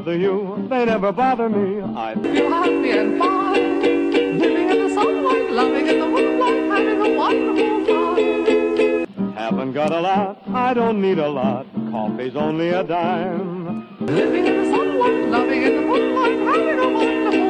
bother you, they never bother me. I feel happy and fine, living in the sunlight, loving in the moonlight, having a wonderful time. Haven't got a lot, I don't need a lot, coffee's only a dime. Living in the sunlight, loving in the moonlight, having a wonderful time.